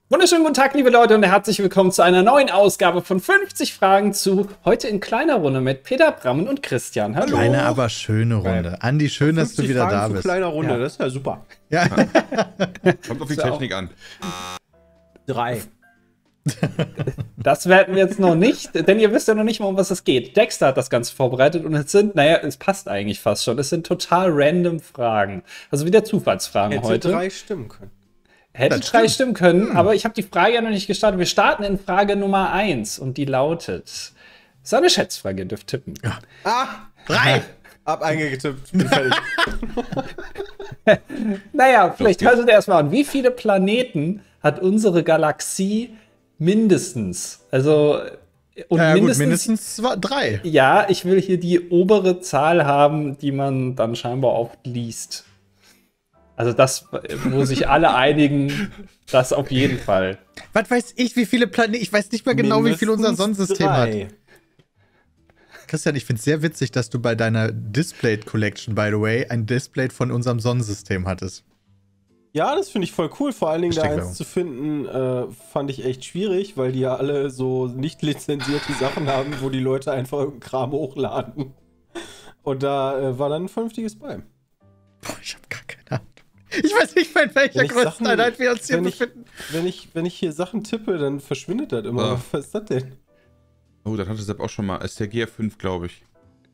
Wunderschönen guten Tag, liebe Leute, und herzlich willkommen zu einer neuen Ausgabe von 50 Fragen zu heute in kleiner Runde mit Peter, Brammen und Christian. Hallo. Eine aber schöne Runde. Andi, schön, dass du wieder da bist. Kleiner Runde, Ja. das ist ja super. Ja. Kommt auf die Technik an. 3. Das werden wir jetzt noch nicht, denn ihr wisst ja noch nicht mal, um was es geht. Dexter hat das Ganze vorbereitet und es passt eigentlich fast schon. Es sind total random Fragen. Also wieder Zufallsfragen Hätte heute. 3 stimmen können. Hätte Das 3 stimmt. stimmen können, aber ich habe die Frage ja noch nicht gestartet. Wir starten in Frage Nummer 1 und die lautet, das ist eine Schätzfrage, ihr dürft tippen. Ah! 3. Hab eingetippt. Bin fertig. Naja, vielleicht hört ihr erstmal an. Wie viele Planeten hat unsere Galaxie mindestens? Also, und Ja, gut, mindestens 3. Ja, ich will hier die obere Zahl haben, die man dann scheinbar oft liest. Also das, wo sich alle einigen, das auf jeden Fall. Was weiß ich, wie viele Planeten? Ich weiß nicht mehr genau, wie viel unser Mindestens Sonnensystem 3. hat. Christian, ich finde es sehr witzig, dass du bei deiner Displayed Collection, by the way, ein Display von unserem Sonnensystem hattest. Ja, das finde ich voll cool. Vor allen Dingen da Steckwerbung. eins zu finden, fand ich echt schwierig, weil die ja alle so nicht lizenzierte Sachen haben, wo die Leute einfach irgendeinen Kram hochladen. Und da war dann ein vernünftiges bei. Boah, ich habe gar keine Ahnung. Ich weiß nicht mehr, in welcher Wenn ich Sachen- Größeneinheit wir uns hier wenn ich- befinden. Wenn ich hier Sachen tippe, dann verschwindet das immer. Ja. Was ist das denn? Oh, das hatte Sepp auch schon mal. STG 5, glaube ich.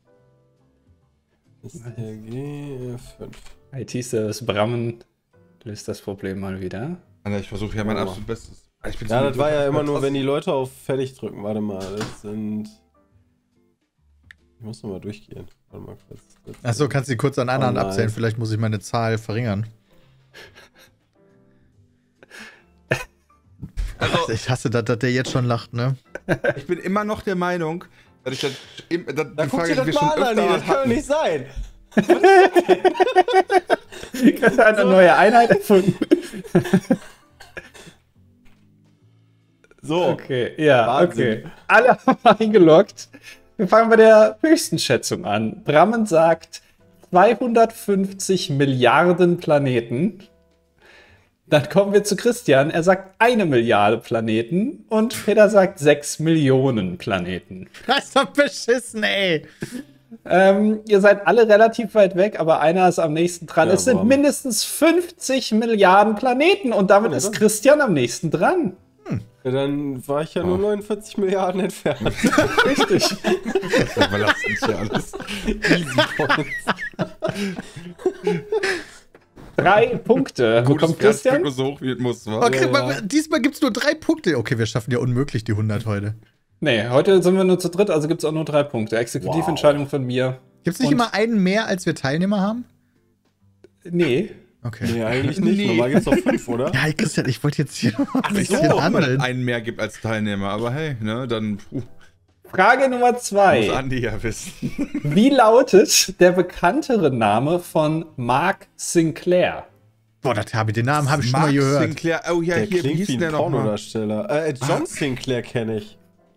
SRG 5. IT-Service Brammen löst das Problem mal wieder. Alter, ich versuche ja mein Oh. absolut Bestes. Ich bin Ja, so- das war ja immer nur, wenn die Leute auf Fertig drücken. Warte mal, das sind... Ich muss nochmal durchgehen. Warte mal kurz. Achso, kannst du die kurz an einer Hand Oh nein. abzählen? Vielleicht muss ich meine Zahl verringern. Also, Ich hasse das, dass der jetzt schon lacht, ne? ich bin immer noch der Meinung, dass ich das. Da guck dir das mal an, Andi, das kann doch nicht sein. Ich habe eine neue Einheit erfunden. So, Okay, ja, Wahnsinn. okay. Alle haben eingeloggt. Wir fangen bei der höchsten Schätzung an. Brammen sagt 250 Milliarden Planeten. Dann kommen wir zu Christian. Er sagt 1 Milliarde Planeten. Und Peter sagt 6 Millionen Planeten. Das ist doch beschissen, ey. Ihr seid alle relativ weit weg, aber einer ist am nächsten dran. Ja, es sind warum? mindestens 50 Milliarden Planeten. Und damit Ja, ist dann. Christian am nächsten dran. ja, dann war ich ja nur 49 Milliarden entfernt. Richtig. Das überlasst uns ja alles. Easy Points. 3 Punkte. Bekommt Christian? Nur so hoch wie es muss, wa? Okay, Ja. diesmal gibt's nur 3 Punkte. Okay, wir schaffen ja unmöglich die 100 heute. Nee, heute sind wir nur zu dritt, also gibt es auch nur 3 Punkte. Exekutiventscheidung von mir. Gibt's nicht Und- immer einen mehr, als wir Teilnehmer haben? Nee. Okay. Nee, eigentlich nicht. Nee. Normal gibt's doch 5, oder? Ja, Christian, ich wollte jetzt hier noch ein Ich bisschen weiß auch, wenn man handeln. einen mehr gibt als Teilnehmer, aber hey, ne, dann Frage Nummer muss 2. Andi ja wissen. Wie lautet der bekanntere Name von Mark Sinclair? Boah, den Namen habe ich schon mal Mark gehört. Sinclair, oh ja, Der hier, wie klingt hieß wie der ein nochmal? Pornodarsteller. John Sinclair kenne ich.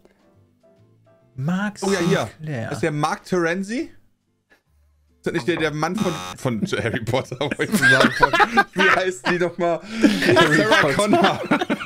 Mark Oh ja, hier. Sinclair. Das ist der Mark Terenzi? Ist das nicht der Mann von Harry Potter, wollte ich sagen. Wie heißt die nochmal? Sarah Connor.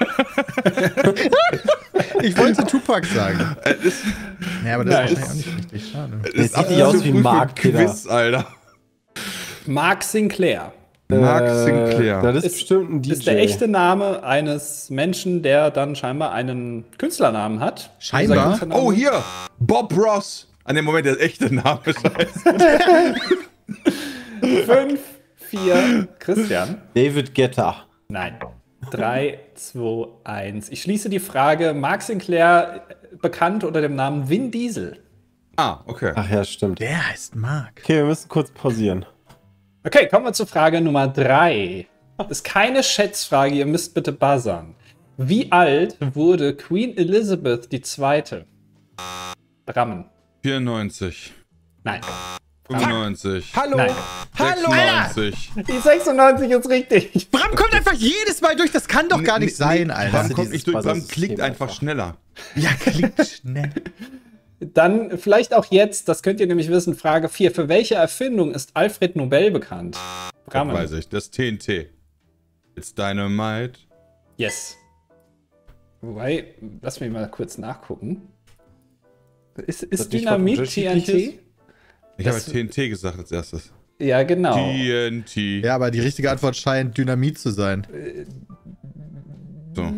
Ich wollte Tupac sagen. Ja, aber das Nein. ist wahrscheinlich auch nicht richtig. Schade. Das Der ist sieht nicht aus wie ein Mark, Peter. Quiz, Alter. Mark Sinclair Mark Sinclair. Das ist Ist- bestimmt ein DJ. ist der echte Name eines Menschen, der dann scheinbar einen Künstlernamen hat. Scheinbar? Dieser Künstlername- Oh, hier! Bob Ross! An dem Moment, der echte Name, scheiße. 5, 4, Christian. David Guetta. Nein. 3, 2, 1. Ich schließe die Frage. Mark Sinclair, bekannt unter dem Namen Vin Diesel. Ah, okay. Ach ja, stimmt. Der heißt Mark. Okay, wir müssen kurz pausieren. Okay, kommen wir zur Frage Nummer 3. Das ist keine Schätzfrage, ihr müsst bitte buzzern. Wie alt wurde Queen Elizabeth II.? Brammen. 94. Nein. 95. Hallo! Nein. Hallo! 96. Die 96 ist richtig. Bram kommt einfach jedes Mal durch. Das kann doch gar nicht sein, Bram Alter. kommt nicht durch, Bram Buzzer-System klickt einfach einfach. schneller. Ja, klingt schnell. Dann vielleicht auch jetzt, das könnt ihr nämlich wissen, Frage 4. Für welche Erfindung ist Alfred Nobel bekannt? Das weiß ich. Das TNT. It's Dynamite. Yes. Wobei, lass mich mal kurz nachgucken. Ist nicht was Dynamit Unterschiedliches? TNT? Ich habe Das- TNT gesagt als erstes. Ja, genau. TNT. Ja, aber die richtige Antwort scheint Dynamit zu sein. So.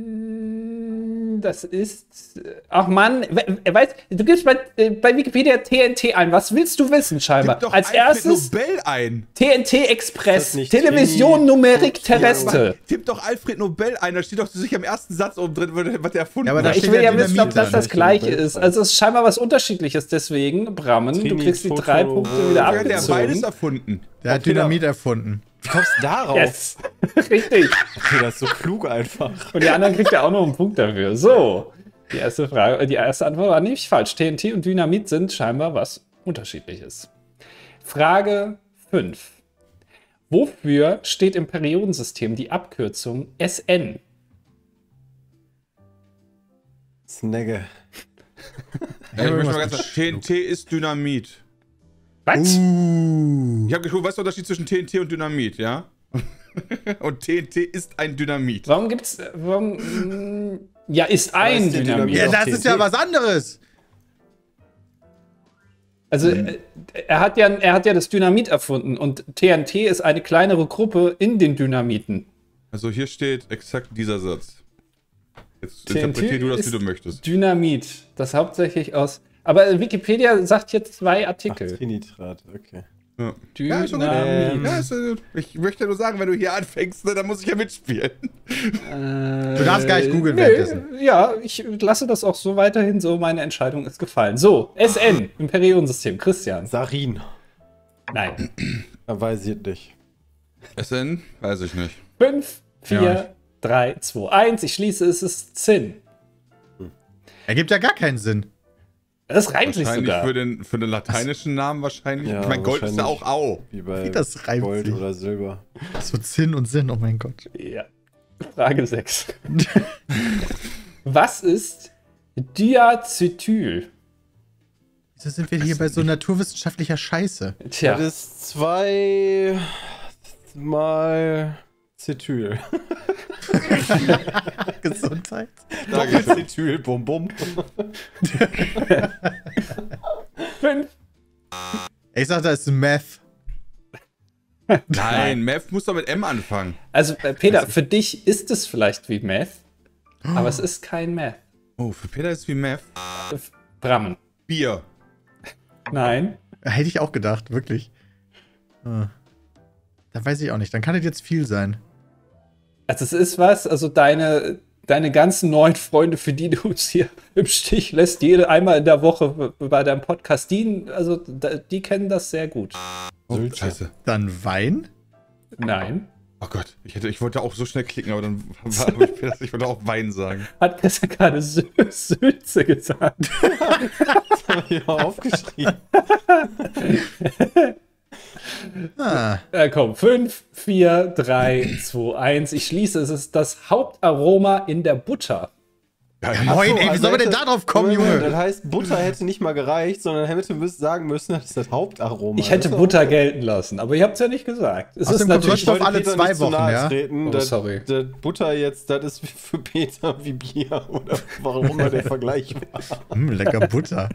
Das ist. Ach Mann, weißt du, gibst bei Wikipedia TNT ein. Was willst du wissen, scheinbar? Gib doch Als Alfred erstes Nobel ein. TNT Ist Express, das nicht Television Trini- Numerik Ja, Terrestre. Tipp doch Alfred Nobel ein, da steht doch sicher im ersten Satz oben drin, was der erfunden Ja, aber da hat. Ich steht will ja ja wissen, ob Dynamit das dran. das gleiche Nobelpreis. ist. Also es ist scheinbar was Unterschiedliches. Deswegen, Brammen, du Trini, kriegst die Toto, 3 Punkte wieder Der hat beides abgezogen. erfunden. Der hat Okay, Dynamit erfunden. Wie kommst du darauf? Yes, richtig. Okay, das ist so klug einfach. Und die anderen kriegt ja auch noch einen Punkt dafür. So, die erste Frage, die erste Antwort war nämlich falsch. TNT und Dynamit sind scheinbar was Unterschiedliches. Frage 5. Wofür steht im Periodensystem die Abkürzung SN? Snagge. Ja, ich möchte mal irgendwas ganz mit sagen, TNT ist Dynamit. Was? Ich habe geschaut, weißt du der Unterschied zwischen TNT und Dynamit, ja? Und TNT ist ein Dynamit. Warum gibt's. Ja, ist ein ist der Dynamit. Dynamit? Ja, doch das ist ja TNT. was anderes. Also, er hat ja das Dynamit erfunden und TNT ist eine kleinere Gruppe in den Dynamiten. Also hier steht exakt dieser Satz. Jetzt TNT interpretier du das, wie ist du möchtest. Dynamit, das hauptsächlich aus. Aber Wikipedia sagt jetzt 2 Ach, Artikel. Trinitrat, okay. Ja. Dynamit. ist okay. Ja, ich möchte ja nur sagen, wenn du hier anfängst, ne, dann muss ich ja mitspielen. Du darfst gar nicht googeln Nö, währenddessen. ja, ich lasse das auch so weiterhin so. Meine Entscheidung ist gefallen. So, SN im Periodensystem. Christian. Sarin. Nein. Da weiß ich nicht. SN? Weiß ich nicht. 5, 4, Ja. 3, 2, 1. Ich schließe, es ist Zinn. Ergibt ja gar keinen Sinn. Das reimt sich Wahrscheinlich sogar. für den lateinischen Namen wahrscheinlich. Ja, ich meine, Gold ist ja auch wahrscheinlich. Au. Wie bei Das reimt Gold sich. oder Silber. So Zinn und Sinn, oh mein Gott. Ja. Frage 6. Was ist Diacetyl? Wieso sind wir hier bei so naturwissenschaftlicher Scheiße? Tja, Das ist 2 mal Cetyl. Gesundheit. Cetyl, bum bum. 5. Ich sag, das ist Meth. Nein, Meth muss doch mit M anfangen. Also, Peter, für dich ist es vielleicht wie Meth, aber es ist kein Meth. Oh, für Peter ist es wie Meth. Brammen. Bier. Nein. Hätte ich auch gedacht, wirklich. Da weiß ich auch nicht. Dann kann das jetzt viel sein. Also, es ist was, also deine ganzen neuen Freunde, für die du uns hier im Stich lässt, jede einmal in der Woche bei deinem Podcast, die kennen das sehr gut. Oh, Sülze. scheiße. Dann Wein? Nein. Oh Gott, ich wollte auch so schnell klicken, aber dann ich wollte auch Wein sagen. Hat Christian gerade Sülze gesagt. Das habe ich auch aufgeschrieben. Ah. Komm, 5, 4, 3, 2, 1. Ich schließe, es ist das Hauptaroma in der Butter. Moin, ey, wie soll man denn hätte- da drauf kommen, Moment, Das Junge? heißt, Butter hätte nicht mal gereicht, sondern hätte sagen müssen, das ist das Hauptaroma. Ich hätte Das ist Butter gelten lassen, aber ihr habt es ja nicht gesagt. Es ist Außerdem kommt natürlich. Ich wollte Stoff alle Peter 2 nicht zu Wochen, nahe ja? Treten, Oh, dass sorry. dass Butter jetzt, das ist für Peter wie Bier oder warum immer der Vergleich war. Lecker Butter.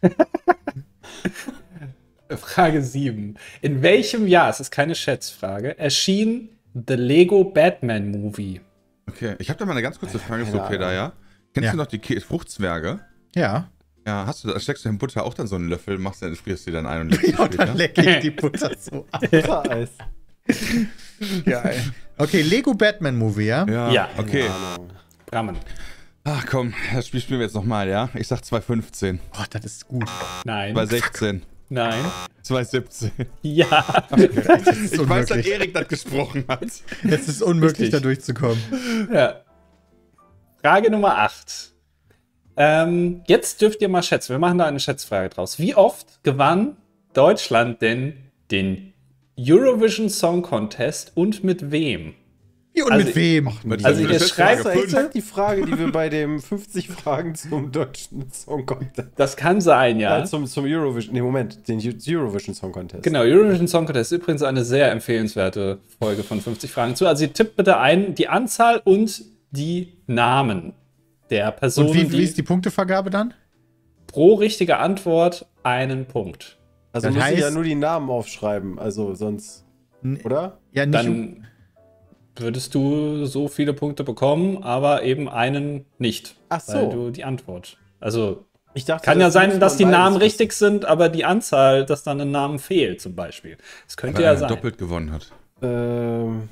Frage 7. In welchem Jahr, es ist keine Schätzfrage, erschien The Lego Batman Movie? Okay, ich habe da mal eine ganz kurze Frage Keine für Peter, ja? Kennst Ja. du noch die Fruchtzwerge? Ja. Ja, steckst du in Butter auch dann so einen Löffel, frierst die dann ein und legst die Ja, dann später? lecke ich die Butter so ab. Buttereis. Geil. Okay, Lego Batman Movie, ja? Ja, Ja. okay. Keine Ahnung. Brammen. Ach komm, das Spiel spielen wir jetzt nochmal, ja? Ich sag 2,15, Boah, das ist gut. Nein. 2,16, Nein. 2,17. Ja. Das ist Ich weiß, dass unmöglich. Erik das gesprochen hat. Es ist unmöglich, Richtig. da durchzukommen. Ja. Frage Nummer 8. Jetzt dürft ihr mal schätzen. Wir machen da eine Schätzfrage draus. Wie oft gewann Deutschland denn den Eurovision Song Contest und mit wem? Wie und Also- mit wem? Also ihr schreibt Das ist bitte, exakt die Frage, die wir bei dem 50 Fragen zum deutschen Song Contest. das kann sein, ja. Zum Eurovision. Nee, Moment, den Eurovision Song Contest. Genau, Eurovision Song Contest ist übrigens eine sehr empfehlenswerte Folge von 50 Fragen zu. Also ihr tippt bitte ein die Anzahl und die Namen. der Person, Und wie ist die Punktevergabe dann? pro richtige Antwort einen Punkt. Also Das muss ich ja heißt- nur die Namen aufschreiben, also sonst, oder? Ja, nicht. Dann würdest du so viele Punkte bekommen, aber eben einen nicht. Ach so. Weil du die Antwort. Also Ich dachte, kann ja das sein, muss dass man die Namen beides richtig sind, aber die Anzahl, dass dann ein Name fehlt, zum Beispiel. Das könnte Weil ja einer sein. doppelt gewonnen hat. wissen.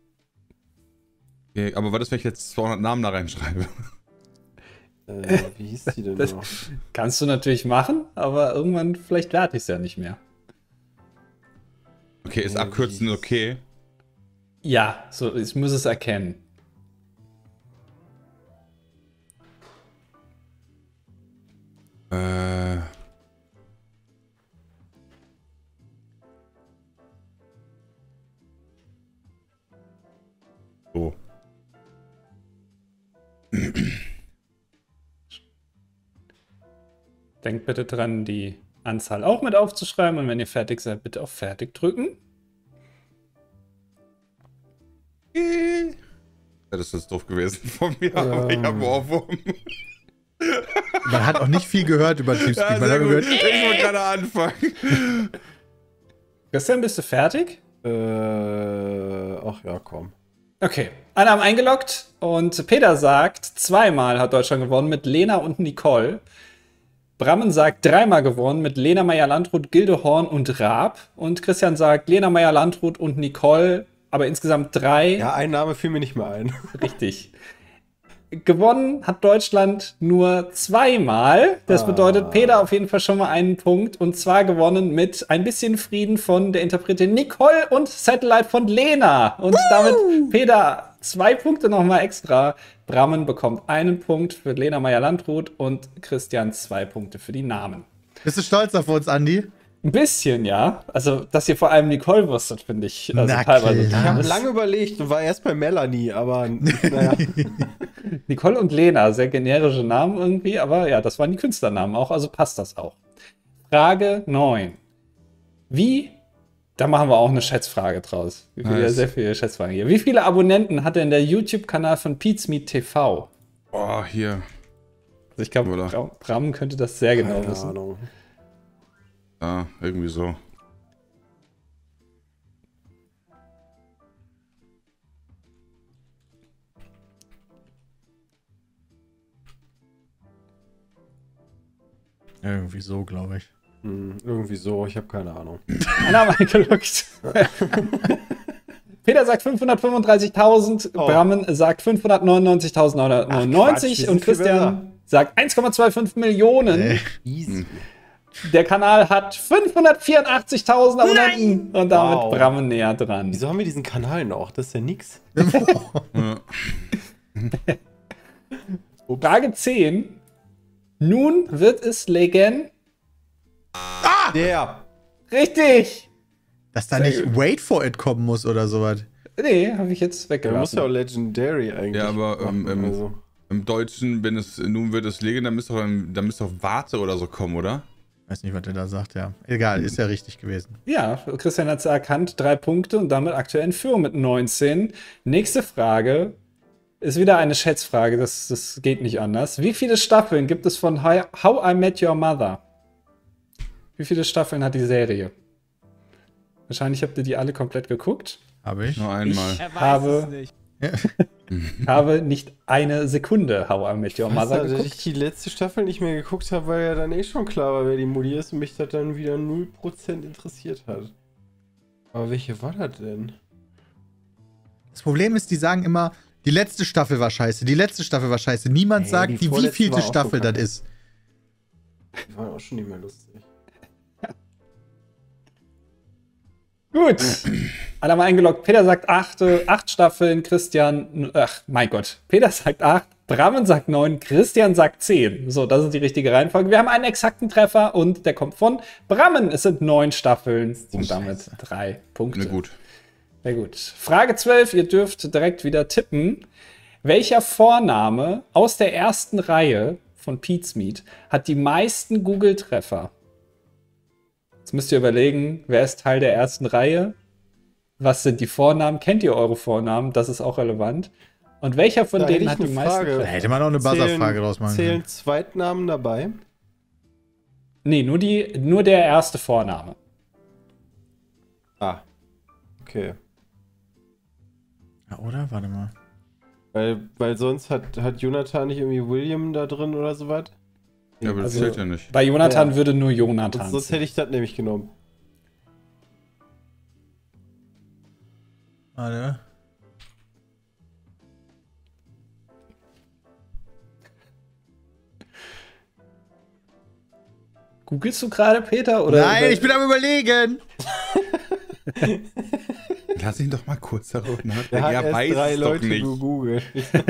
Okay, aber was ist, wenn ich jetzt 200 Namen da reinschreibe? Wie hieß die denn Das- noch? Kannst du natürlich machen, aber irgendwann vielleicht werde ich es ja nicht mehr. Okay, ist abkürzen okay? Ja, so, ich muss es erkennen. Äh. So. Denkt bitte dran, die Anzahl auch mit aufzuschreiben und wenn ihr fertig seid, bitte auf Fertig drücken. Ja, das ist doof gewesen von mir, aber ich habe Ohrwurm. Man hat auch nicht viel gehört über Teamspeak. Ja, Man sehr hat nur gut. gehört, Ich wollte gerade anfangen. Christian, bist du fertig? Ach ja, komm. Okay, alle haben eingeloggt und Peter sagt, zweimal hat Deutschland gewonnen mit Lena und Nicole. Brammen sagt, dreimal gewonnen mit Lena Meyer-Landrut, Gildehorn und Raab. Und Christian sagt, Lena Meyer-Landrut und Nicole, aber insgesamt 3. Ja, ein Name fiel mir nicht mehr ein. Richtig. Gewonnen hat Deutschland nur zweimal. Das bedeutet, Peter auf jeden Fall schon mal einen Punkt. Und zwar gewonnen mit ein bisschen Frieden von der Interpretin Nicole und Satellite von Lena. Und damit Peter 2 Punkte nochmal extra. Brammen bekommt einen Punkt für Lena Meyer-Landrut und Christian 2 Punkte für die Namen. bist du stolz auf uns, Andi? Ein bisschen, ja. Also, dass ihr vor allem Nicole wusstet, finde ich also Na teilweise. klar. Ich habe lange überlegt und war erst bei Melanie, aber naja. Nicole und Lena, sehr generische Namen irgendwie, aber ja, das waren die Künstlernamen auch, also passt das auch. Frage 9. Da machen wir auch eine Schätzfrage draus. Nice. Sehr viele Schätzfragen hier. Wie viele Abonnenten hat denn der YouTube-Kanal von Pete's Meat TV? Oh, hier. Also ich glaube, Oder? Bram könnte das sehr genau Keine wissen. Ahnung. Ja, irgendwie so. Irgendwie so, glaube ich. Irgendwie so, ich habe keine Ahnung. Alle haben eingeloggt. Peter sagt 535.000, Oh. Brammen sagt 599.999 Ach, Quatsch, wir sind und viel Christian sagt 1,25 Millionen. Easy. Der Kanal hat 584.000 Abonnenten und damit Wow. Brammen näher dran. Wieso haben wir diesen Kanal noch? Das ist ja nix. Ja. Frage 10. Nun wird es legen. Der. Richtig! Dass da nicht Wait for it kommen muss oder sowas. Nee, habe ich jetzt Der muss ja auch weggelassen. Legendary eigentlich. Ja, aber machen, also. im Deutschen, wenn es nun wird es legen, dann müsste doch Warte oder so kommen, oder? Weiß nicht, was der da sagt, ja. Egal, ist ja richtig gewesen. Ja, Christian hat es erkannt. 3 Punkte und damit aktuell in Führung mit 19. Nächste Frage ist wieder eine Schätzfrage. Das geht nicht anders. Wie viele Staffeln gibt es von How I Met Your Mother? Wie viele Staffeln hat die Serie? Wahrscheinlich habt ihr die alle komplett geguckt. Habe ich. Nur einmal. Habe nicht eine Sekunde How I Met Your Was, Mother dass ich geguckt. die letzte Staffel nicht mehr geguckt habe, weil ja dann eh schon klar war, wer die Mutti ist und mich das dann wieder 0% interessiert hat. Aber welche war das denn? Das Problem ist, die sagen immer, die letzte Staffel war scheiße, die letzte Staffel war scheiße. Niemand Nee, sagt, die wie vorletzte vielte war auch Staffel so das kacke. ist. Die waren auch schon nicht mehr lustig. Gut. Alle haben eingeloggt. Peter sagt 8 Staffeln, Christian, ach mein Gott. Peter sagt 8, Brammen sagt 9, Christian sagt 10. So, das ist die richtige Reihenfolge. Wir haben einen exakten Treffer und der kommt von Brammen. Es sind 9 Staffeln und damit 3 Punkte. Na gut. Sehr gut. Frage 12, ihr dürft direkt wieder tippen. Welcher Vorname aus der ersten Reihe von Pete's Meat hat die meisten Google-Treffer? Jetzt müsst ihr überlegen, wer ist Teil der ersten Reihe? Was sind die Vornamen? Kennt ihr eure Vornamen? Das ist auch relevant. Und welcher von Da hätte denen ich hat die eine meisten Frage. Da Treffer? hätte man auch eine Buzzer-Frage draus machen Zählen können. Zweitnamen dabei? Nee, nur der erste Vorname. Ah. Okay. Ja, oder? Warte mal. Weil sonst hat Jonathan nicht irgendwie William da drin oder so was? Ja, aber das Also- zählt ja nicht. Bei Jonathan Ja. würde nur Jonathan. Sonst hätte ich das nämlich genommen. Warte. Googlest du gerade, Peter? Oder Nein, ich bin am Überlegen. Lass ihn doch mal kurz darüber Er nachdenken. hat Er erst weiß 3 es doch Leute nicht. gegoogelt.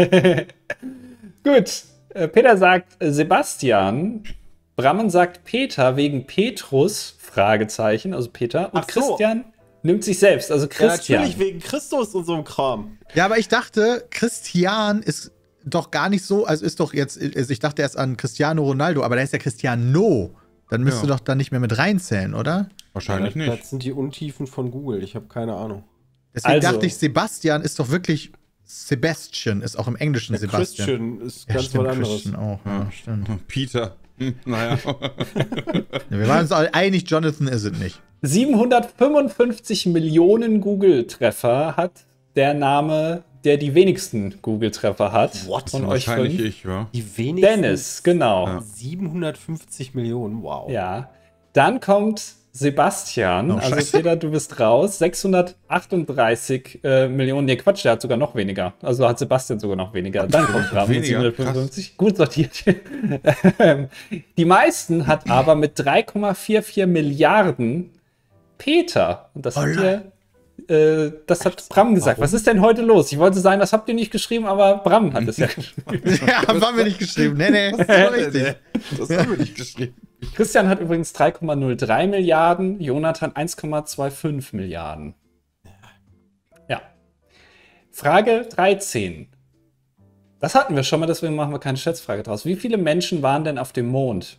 Gut. Peter sagt Sebastian. Brammen sagt Peter wegen Petrus, Fragezeichen, also Peter. Und Ach so. Christian nimmt sich selbst, also Ja, Christian. natürlich wegen Christus und so einem Kram. Ja, aber ich dachte, Christian ist doch gar nicht so, also ist doch jetzt, also ich dachte erst an Cristiano Ronaldo, aber da ist ja Cristiano. Dann müsste Ja. doch dann nicht mehr mit reinzählen, oder? Wahrscheinlich Das nicht. sind die Untiefen von Google. Ich habe keine Ahnung. Deswegen Also. dachte ich, Sebastian ist doch wirklich Sebastian, ist auch im Englischen Sebastian. Christian ist Ja, ganz stimmt, was anderes. Christian auch, ja, stimmt. Peter. Naja. Ja, wir waren uns alle einig, Jonathan ist es nicht. 755 Millionen Google-Treffer hat der Name, der die wenigsten Google-Treffer hat. What? Von euch Wahrscheinlich fünf. ich, ja. Die wenigsten. Dennis, genau. Ja. 750 Millionen, wow. Ja. Dann kommt Sebastian. Oh, Also scheiße. Peter, du bist raus. 638 Millionen. Nee, Quatsch, der hat sogar noch weniger. Also hat Sebastian sogar noch weniger. Dann kommt Bram mit Weniger? 755. Gut sortiert. Die meisten hat aber mit 3,44 Milliarden Peter. Und das hat das hat Bram gesagt. Was ist denn heute los? Ich wollte sagen, das habt ihr nicht geschrieben, aber Bram hat es ja geschrieben. Ja, haben wir nicht geschrieben. Nee, das war richtig. Das haben wir nicht geschrieben. Christian hat übrigens 3,03 Milliarden, Jonathan 1,25 Milliarden. Ja. Frage 13. Das hatten wir schon mal, deswegen machen wir keine Schätzfrage draus. Wie viele Menschen waren denn auf dem Mond?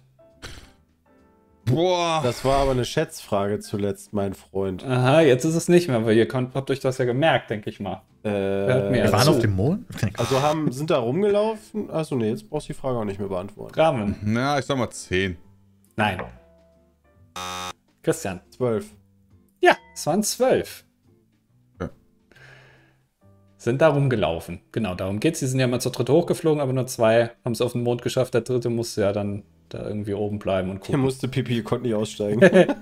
Boah. Das war aber eine Schätzfrage zuletzt, mein Freund. Aha, jetzt ist es nicht mehr, weil ihr habt euch das ja gemerkt, denke ich mal. Hört mir Wir zu. waren auf dem Mond? Also sind da rumgelaufen? Achso, nee, jetzt brauchst du die Frage auch nicht mehr beantworten. Rahmen. Na, ich sag mal 10. Nein. Christian. 12. Ja, es waren 12. Ja. Sind da rumgelaufen. Genau, darum geht's. Die sind ja mal zur dritte hochgeflogen, aber nur 2 haben es auf den Mond geschafft. Der dritte musste ja dann da irgendwie oben bleiben und Der gucken. musste Pipi, konnte nicht aussteigen.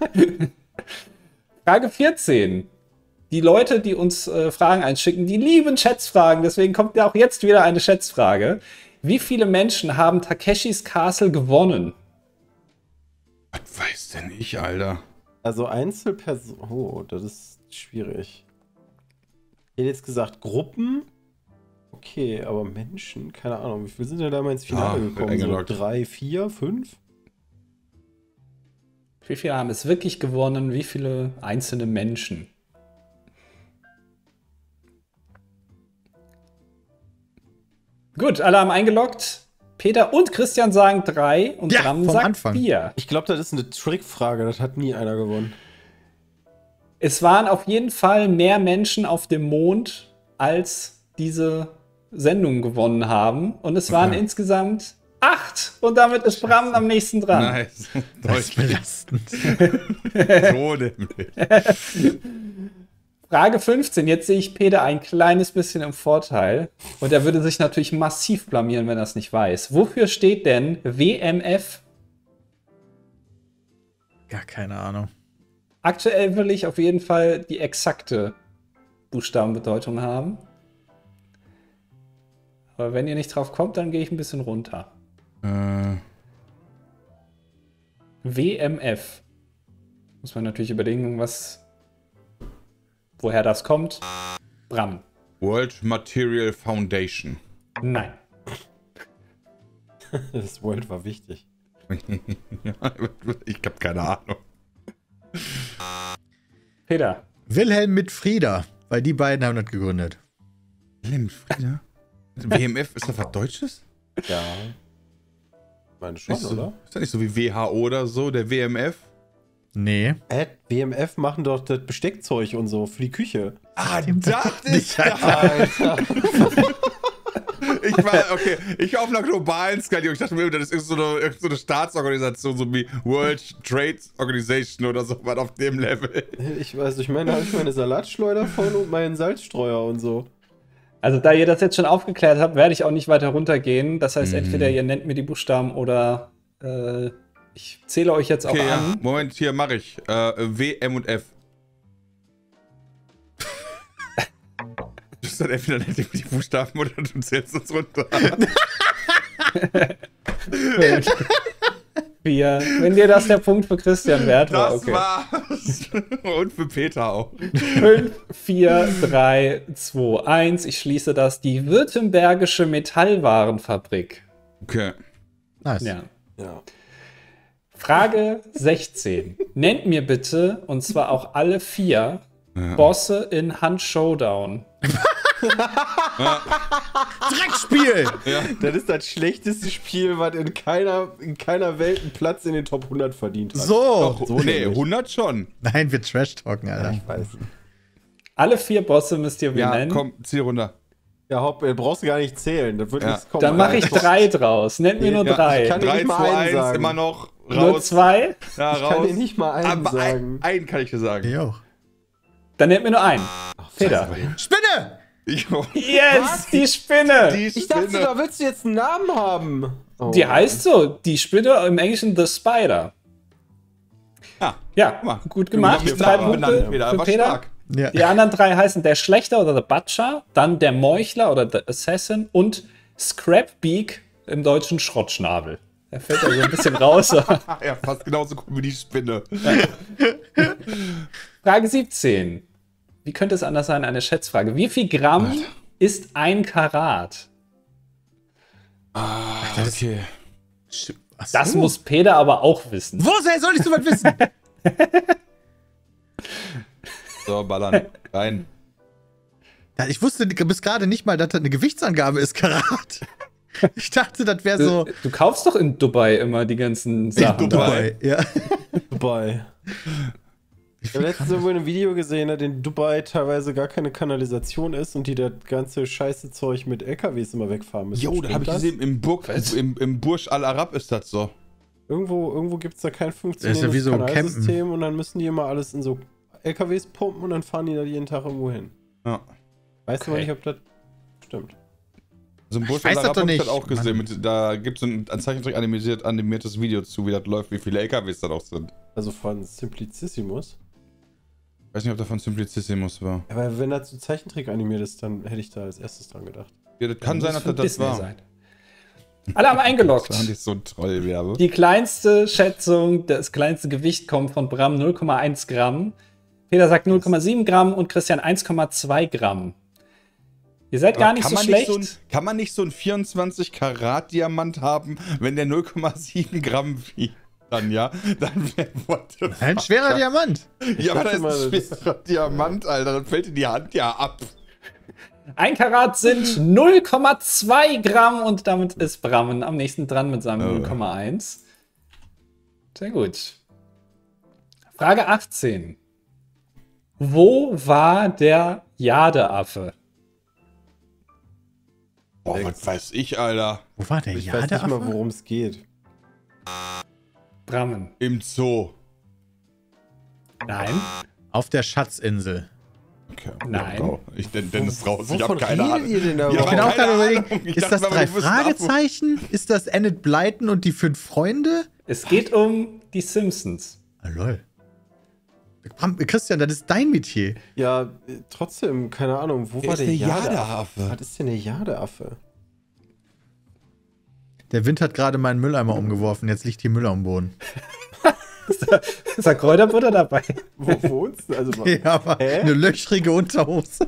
Frage 14. Die Leute, die uns Fragen einschicken, die lieben Schätzfragen. Deswegen kommt ja auch jetzt wieder eine Schätzfrage. Wie viele Menschen haben Takeshis Castle gewonnen? Was weiß denn ich, Alter? Also Einzelpersonen. Oh, das ist schwierig. Ich hätte jetzt gesagt Gruppen. Okay, aber Menschen, keine Ahnung. Wie viele sind denn da mal ins Finale Ja, gekommen? So eingeloggt. 3, 4, 5? Wie viele haben es wirklich gewonnen? Wie viele einzelne Menschen? Gut, alle haben eingeloggt. Peter und Christian sagen 3 und Ja, Bram vom sagt Anfang. 4. Ich glaube, das ist eine Trickfrage. Das hat nie einer gewonnen. Es waren auf jeden Fall mehr Menschen auf dem Mond, als diese Sendung gewonnen haben. Und es waren Okay. insgesamt 8. Und damit ist Bram am nächsten dran. Nice. Das ist belastend. So nämlich. Frage 15. Jetzt sehe ich Peter ein kleines bisschen im Vorteil. Und er würde sich natürlich massiv blamieren, wenn er es nicht weiß. Wofür steht denn WMF? Gar keine Ahnung. Aktuell will ich auf jeden Fall die exakte Buchstabenbedeutung haben. Aber wenn ihr nicht drauf kommt, dann gehe ich ein bisschen runter. WMF. Muss man natürlich überlegen, woher das kommt. Bram. World Material Foundation. Nein. Das World war wichtig. Ich hab keine Ahnung. Peter. Wilhelm mit Frieda, weil die beiden haben das gegründet. Wilhelm Frieda? WMF, ist das was Deutsches? Ja. Ich meine schon, Ist so, oder? ist das nicht so wie WHO oder so, der WMF? Nee. WMF machen doch das Besteckzeug und so für die Küche. Ah, Stimmt das nicht, ist Alter. Alter. Ich war auf einer globalen Skalierung. Ich dachte mir, das ist so eine Staatsorganisation, so wie World Trade Organization oder so, was auf dem Level. Ich weiß, ich meine, da habe ich meine Salatschleuder von und meinen Salzstreuer und so. Also, da ihr das jetzt schon aufgeklärt habt, werde ich auch nicht weiter runtergehen. Das heißt, entweder ihr nennt mir die Buchstaben oder ich zähle euch jetzt auch Okay, ja. an. Moment, hier mache ich. W, M und F. Das ist dann entweder nennt ihr die Buchstaben oder du zählst uns runter. 5, 4. Wenn dir das der Punkt für Christian wert war, Das okay. war's. Und für Peter auch. 5, 4, 3, 2, 1. Ich schließe das. Die Württembergische Metallwarenfabrik. Okay. Nice. Ja. Ja. Frage 16. Nennt mir bitte, und zwar auch alle 4, Bosse in Hunt Showdown. Dreckspiel! Das ist das schlechteste Spiel, was in keiner Welt einen Platz in den Top 100 verdient hat. So! So Nee, nämlich. 100 schon. Nein, wir trash-talken, Alter. Ich weiß. Alle 4 Bosse müsst ihr Ja, benennen. komm, zieh runter. Ja, Haupt, brauchst du gar nicht zählen. Das wird Ja. nichts kommen. Dann mache ich 3 draus. Nennt mir nur Ja, 3. ich kann- dir 3, nicht mal 2, einen 1, sagen. immer noch Nur raus. 2? Ja, Ich kann raus. dir nicht mal einen Aber sagen. einen kann ich dir sagen. Ich auch. Dann nennt mir nur einen. Peter. Spinne! Jo. Yes, die Spinne. Die Ich dachte, Spinne. da willst du jetzt einen Namen haben. Oh. Die heißt so, die Spinne, im Englischen The Spider. Ja, Ja, guck mal. gut gemacht. Du hast 3 mir Punkte benannt, Peter. für War Peter. stark. Ja. Die anderen 3 heißen der Schlechter oder The Butcher, dann der Meuchler oder The Assassin und Scrapbeak im Deutschen Schrottschnabel. Der fällt da so ein bisschen raus. Ja, fast genauso gut wie die Spinne. Frage 17. Wie könnte es anders sein? Eine Schätzfrage. Wie viel Gramm ist 1 Karat? Okay. Ach Das so. muss Peter aber auch wissen. Woher soll ich so was wissen? So, ballern. Rein. Ja, ich wusste bis gerade nicht mal, dass das eine Gewichtsangabe ist, Karat. Ich dachte, das wäre so. Du kaufst doch in Dubai immer die ganzen Sachen. Dubai. Ja. Dubai. Ich habe letztens irgendwo in einem Video gesehen, dass in Dubai teilweise gar keine Kanalisation ist und die das ganze scheiße Zeug mit LKWs immer wegfahren müssen. Jo, da habe ich Stimmt gesehen, im Burj Al Arab ist das so. Irgendwo gibt es da kein Das ist funktionierendes ja wie so Kanalsystem und dann müssen die immer alles in so LKWs pumpen und dann fahren die da jeden Tag irgendwo hin. Ja. Weißt du aber nicht, ob das stimmt. Also im Burj weiß Al das Arab doch habe ich nicht. das auch gesehen. Da gibt es ein Zeichentrick animiertes Video zu, wie das läuft, wie viele LKWs da auch sind. Also von Simplicissimus. Ich weiß nicht, ob das von Simplicissimus war. Aber wenn das so Zeichentrick animiert ist, dann hätte ich da als erstes dran gedacht. Ja, das kann sein, dass von das Disney war. sein. Alle haben eingeloggt. Das fand ich so ein Trollwerbe. Die kleinste Schätzung, das kleinste Gewicht kommt von Bram 0,1 Gramm. Peter sagt 0,7 Gramm und Christian 1,2 Gramm. Ihr seid gar nicht so schlecht. Kann man nicht so einen 24-Karat-Diamant haben, wenn der 0,7 Gramm wiegt? Dann ja, dann what the fuck? Ein schwerer Diamant. Ja, aber dachte das ist mal, ein schwerer Diamant, Alter. Dann fällt dir die Hand ja ab. 1 Karat sind 0,2 Gramm und damit ist Bram am nächsten dran mit seinem 0,1. Sehr gut. Frage 18. Wo war der Jadeaffe? Boah, was weiß ich, Alter. Wo war der Ich weiß nicht mal, Jadeaffe? worum es geht. Brammen. Im Zoo. Nein. Auf der Schatzinsel. Okay. Nein. Oh, ich Dennis raus. Ich Wovon habe keine redet Ahnung. ihr denn da Ja, Ich überhaupt? bin auch keine gerade Ahnung. überlegen, Ich ist dachte das mal, 3 wir müssen Fragezeichen? Ist das Enid Blyton und die 5 Freunde? Es geht um die Simpsons. Ah, lol. Christian, das ist dein Metier. Ja, trotzdem, keine Ahnung. Wo war ist der der Jadeaffe? Jadeaffe? Was ist denn der Jadeaffe? Der Wind hat gerade meinen Mülleimer umgeworfen. Jetzt liegt hier Müll am Boden. Ist da Kräuterbutter dabei? Wo wohnst du? Also, Ja, aber Hä? eine löchrige Unterhose.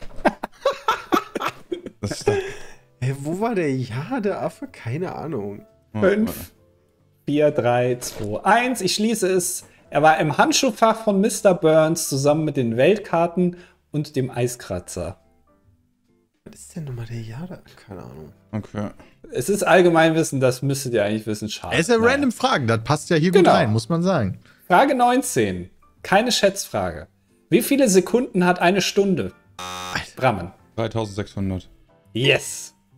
Das ist doch- Hä, wo war der Jadeaffe? Keine Ahnung. 5, 4, 3, 2, 1. Ich schließe es. Er war im Handschuhfach von Mr. Burns zusammen mit den Weltkarten und dem Eiskratzer. Was ist denn nochmal der Jadeaffe? Keine Ahnung. Okay. Es ist Allgemeinwissen, das müsstet ihr eigentlich wissen. Schade. Es ist ja Naja. random Fragen. Das passt ja hier Genau. gut rein, muss man sagen. Frage 19. Keine Schätzfrage. Wie viele Sekunden hat eine Stunde? Brammen. 3600. Yes.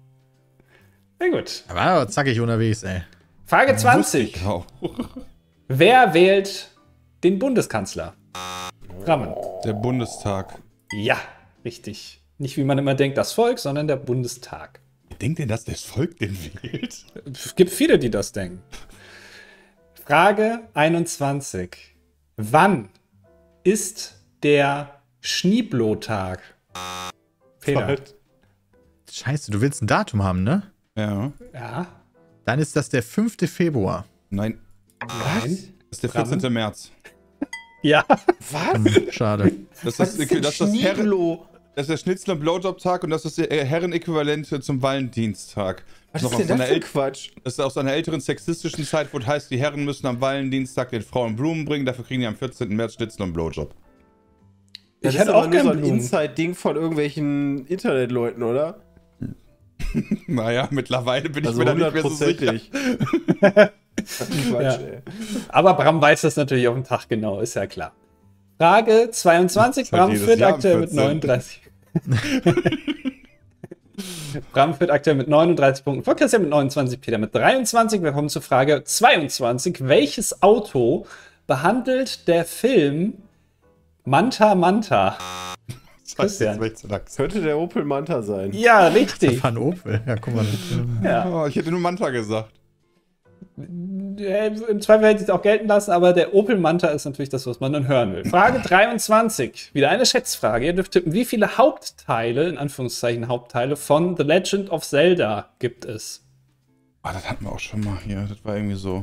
Sehr gut. Da war aber zackig unterwegs, ey. Frage 20. Auch. Wer wählt den Bundeskanzler? Rammen. Der Bundestag. Ja, richtig. Nicht wie man immer denkt, das Volk, sondern der Bundestag. Denkt denn, dass das Volk den wählt? Es gibt viele, die das denken. Frage 21. Wann ist der Schneeblotag? Peter. Scheiße, du willst ein Datum haben, ne? Ja. Ja. Dann ist das der 5. Februar. Nein. Nein. Das ist der 14. März. Ja. Was? Schade. Das Was ist denn Schneeblo? Das ist der Schnitzel- und Blowjob-Tag und das ist der Herrenäquivalent zum Valentinstag. Was Noch ist denn aus das einer für Quatsch? Das ist aus einer älteren sexistischen Zeit, wo es heißt, die Herren müssen am Valentinstag den Frauen Blumen bringen, dafür kriegen die am 14. März Schnitzel und Blowjob. Das Ich ist hätte aber auch nur gern so ein Blumen. Inside-Ding von irgendwelchen Internetleuten, oder? Naja, mittlerweile bin ich Also mir da nicht mehr so sicher. hundertprozentig. Quatsch, Ja. ey. Aber Bram weiß das natürlich auf den Tag genau, ist ja klar. Frage 22. Das hat Bram jedes führt Jahr am aktuell mit 14.. 39. Bram führt aktuell mit 39 Punkten. Vor Christian mit 29, Peter mit 23. Wir kommen zur Frage 22. Welches Auto behandelt der Film Manta Manta? Christian. Könnte der Opel Manta sein. Ja, richtig. Van Opel. Ja, guck mal. Ja. Oh, ich hätte nur Manta gesagt. Im Zweifel hätte ich es auch gelten lassen, aber der Opel Manta ist natürlich das, was man dann hören will. Frage 23. Wieder eine Schätzfrage. Ihr dürft tippen, wie viele Hauptteile, in Anführungszeichen Hauptteile, von The Legend of Zelda gibt es? Ah, das hatten wir auch schon mal hier. Das war irgendwie so.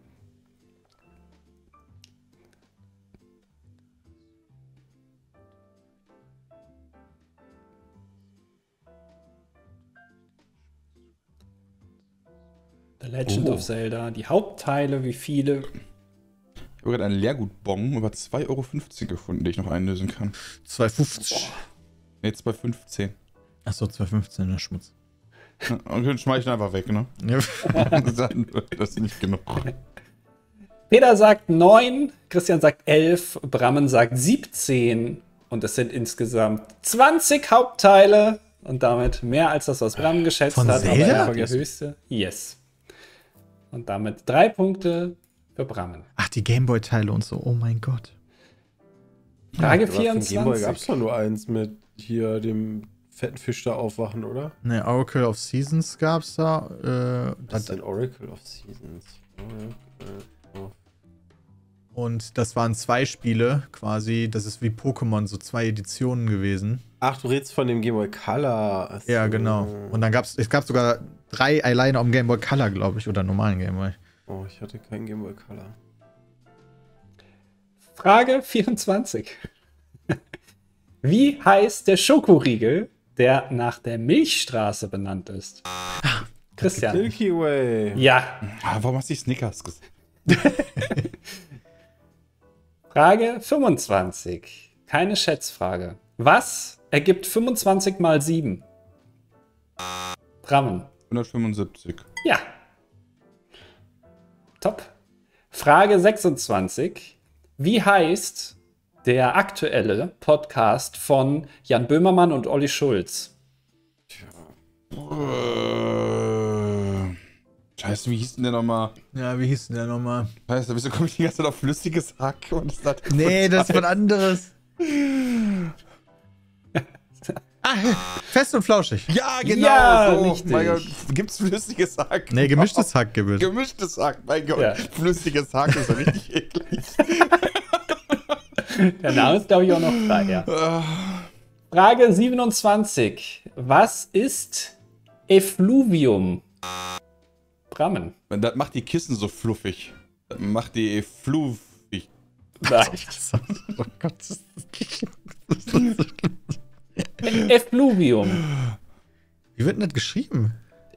The Legend of Zelda. Die Hauptteile, wie viele? Ich habe gerade einen Leergutbon über 2,50 Euro gefunden, den ich noch einlösen kann. 2,50. Ne, 2,15. Achso, 2,15, ne Schmutz. Ja, und dann schmeiß ich ihn einfach weg, ne? Ja. Dann wird das nicht genug. Peter sagt 9, Christian sagt 11, Brammen sagt 17 und es sind insgesamt 20 Hauptteile und damit mehr als das, was Brammen geschätzt Von hat. Zelda? Aber der höchste. Yes. Und damit 3 Punkte für Brammen. Ach, die Gameboy-Teile und so. Oh mein Gott. Frage Aber für den Gameboy gab es 24. doch nur eins mit hier dem fetten Fisch da aufwachen, oder? Ne, Oracle of Seasons gab's da. Das ist ein Oracle of Seasons. Und das waren 2 Spiele quasi. Das ist wie Pokémon, so 2 Editionen gewesen. Ach, du redest von dem Game Boy Color. Achso. Ja, genau. Und dann es gab sogar 3 alleine am Game Boy Color, glaube ich, oder normalen Game Boy. Oh, ich hatte keinen Game Boy Color. Frage 24. Wie heißt der Schokoriegel, der nach der Milchstraße benannt ist? Christian. Milky Way. Ja. Ah, warum hast du die Snickers gesagt? Frage 25. Keine Schätzfrage. Was ergibt 25 mal 7? Brammen. 175. Ja. Top. Frage 26. Wie heißt der aktuelle Podcast von Jan Böhmermann und Olli Schulz? Scheiße, wie hieß denn der nochmal? Ja, wie hieß denn der nochmal? Scheiße, wieso komme ich die ganze Zeit auf flüssiges Hack? Und das hat Nee, das ist was anderes. Fest und flauschig. Ja, genau. Ja, so. richtig. Mein Gott, gibt's flüssiges Hack? Nee, gemischtes Hack gibt es. Gemischtes Hack, mein Gott. Ja. Flüssiges Hack ist ja richtig eklig. Der Name ist, glaube ich, auch noch frei. Ja. Frage 27. Was ist Effluvium? Brammen. Das macht die Kissen so fluffig. Das macht die fluffig. Nein. Oh Gott. Effluvium. Wie wird denn das geschrieben?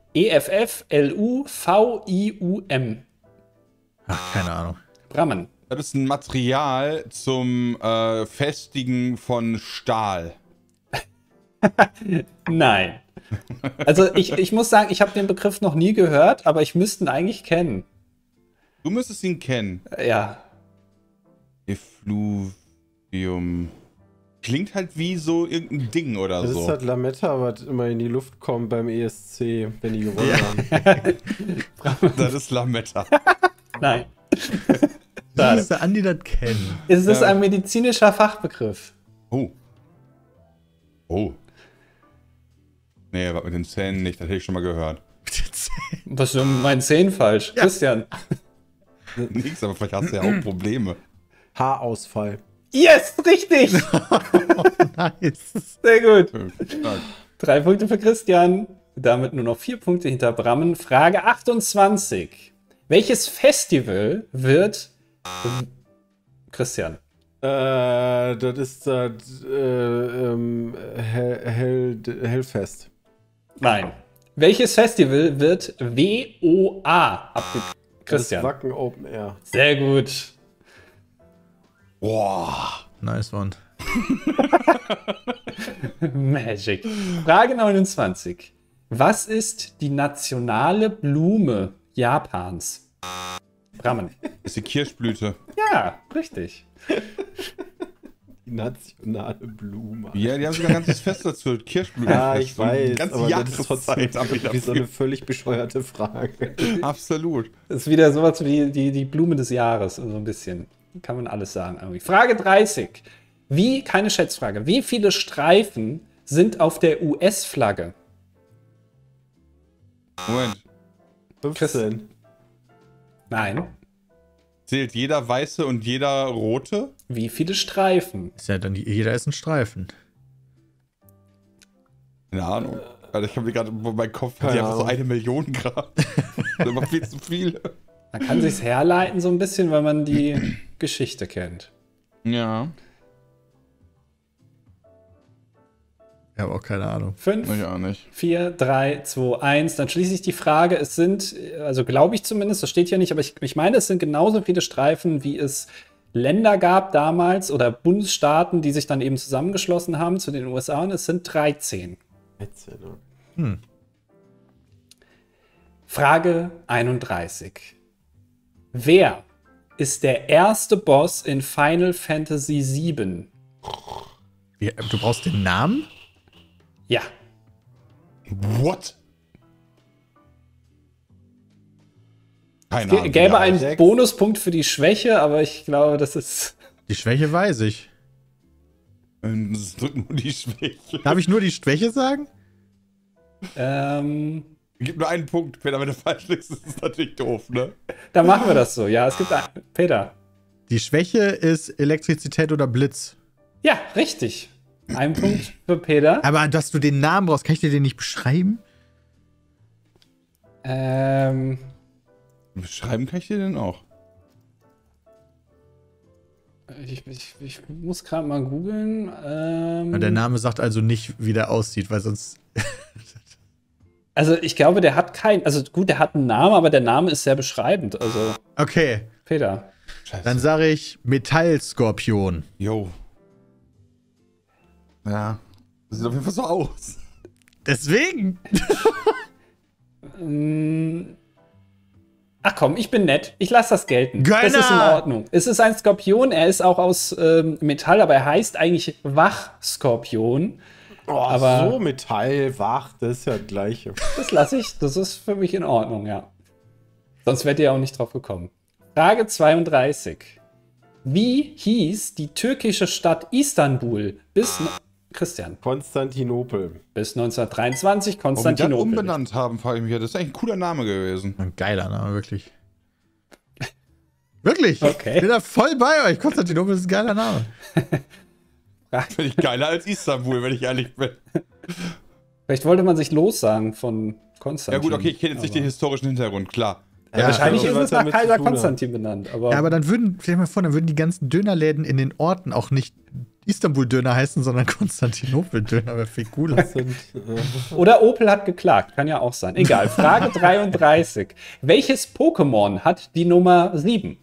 E-F-F-L-U-V-I-U-M. Ach, keine Ahnung. Brammen. Das ist ein Material zum Festigen von Stahl. Nein. Also ich muss sagen, ich habe den Begriff noch nie gehört, aber ich müsste ihn eigentlich kennen. Du müsstest ihn kennen. Ja. Effluvium. klingt halt wie so irgendein Ding oder Das so. ist halt Lametta, was immer in die Luft kommt beim ESC, wenn die gewonnen haben. Das ist Lametta. Nein. Wie müsste Andi das kennen? Es ist ein medizinischer Fachbegriff. Oh. Oh. Nee, was mit den Zähnen nicht, das hätte ich schon mal gehört. Was ist denn mit meinen Zähnen falsch? Ja. Christian. Nix, aber vielleicht hast du ja auch Probleme. Haarausfall. Yes, richtig. Nice. Sehr gut. Stark. 3 Punkte für Christian. Damit nur noch 4 Punkte hinter Brammen. Frage 28. Welches Festival wird... Christian. Das ist das Hellfest. Nein. Welches Festival wird WOA abgekürzt? Christian. Das Wacken Open Air. Sehr gut. Boah. Nice one. Magic. Frage 29. Was ist die nationale Blume Japans? Brammen. Ist die Kirschblüte. Ja, richtig. Die nationale Blume. Ja, die haben sogar ein ganzes Fest dazu. Kirschblüte. Ja, ich weiß, Ganz aber das ist trotzdem Jahreszeit haben die wie so dafür. eine völlig bescheuerte Frage. Absolut. Das ist wieder sowas wie die Blume des Jahres, so ein bisschen. Kann man alles sagen. Irgendwie. Frage 30. Keine Schätzfrage. Wie viele Streifen sind auf der US-Flagge? Moment. 15. Nein. Zählt jeder weiße und jeder rote? Wie viele Streifen? Ist ja dann jeder ist ein Streifen. Keine Ahnung. Alter, ich habe mir gerade, mein Kopf hat Keine einfach so Ahnung. 1 Million Grad. Das ist immer viel zu viel. Man kann sich's herleiten so ein bisschen, weil man die Geschichte kennt. Ja. Ich habe auch keine Ahnung. 5, Ich auch nicht. 4, 3, 2, 1. Dann schließe ich die Frage. Es sind, also glaube ich zumindest, das steht hier nicht, aber ich meine, es sind genauso viele Streifen, wie es Länder gab damals oder Bundesstaaten, die sich dann eben zusammengeschlossen haben zu den USA, und es sind 13. 13, ne? Frage 31. Wer ist der erste Boss in Final Fantasy VII? Du brauchst den Namen? Ja. What? Keine Ahnung. Gäbe Ja, einen 6. Bonuspunkt für die Schwäche, aber ich glaube, das ist... Die Schwäche weiß ich. Das drückt nur die Schwäche. Darf ich nur die Schwäche sagen? Gib nur einen Punkt, wenn du falsch liegst, ist es natürlich doof, ne? Dann machen wir das so. Ja, es gibt Peter. Die Schwäche ist Elektrizität oder Blitz. Ja, richtig. Ein Punkt für Peter. Aber dass du den Namen brauchst, kann ich dir den nicht beschreiben? Beschreiben kann ich dir denn auch. Ich muss gerade mal googeln. Der Name sagt also nicht, wie der aussieht, weil sonst. Also ich glaube, der hat also gut, der hat einen Namen, aber der Name ist sehr beschreibend. Also, Okay, Peter. Scheiße. dann sage ich Metallskorpion. Jo. Ja. Das sieht auf jeden Fall so aus. Deswegen. Ach komm, ich bin nett. Ich lasse das gelten. Gönner! Das ist in Ordnung. Es ist ein Skorpion. Er ist auch aus Metall, aber er heißt eigentlich Wachskorpion. Oh, Aber- so Metall, wach, das ist ja das Gleiche. Das lasse ich. Das ist für mich in Ordnung, ja. Sonst wärt ihr auch nicht drauf gekommen. Frage 32. Wie hieß die türkische Stadt Istanbul Christian, Konstantinopel. bis 1923 Warum die das Konstantinopel. umbenannt haben, frage ich mich ja. Das ist eigentlich ein cooler Name gewesen. Ein geiler Name, wirklich. Wirklich? Okay. Ich bin da voll bei euch. Konstantinopel ist ein geiler Name. Finde ich geiler als Istanbul, wenn ich ehrlich bin. Vielleicht wollte man sich lossagen von Konstantin. Ja gut, okay, ich kenne jetzt nicht den historischen Hintergrund, klar. Ja, Wahrscheinlich also, ist es was nach damit zu Kaiser tun hat. Konstantin benannt. Aber Ja, aber dann stell dir mal vor, dann würden die ganzen Dönerläden in den Orten auch nicht Istanbul-Döner heißen, sondern Konstantinopel-Döner. Wäre viel cooler. Das sind, Oder Opel hat geklagt. Kann ja auch sein. Egal. Frage 33. Welches Pokémon hat die Nummer 7?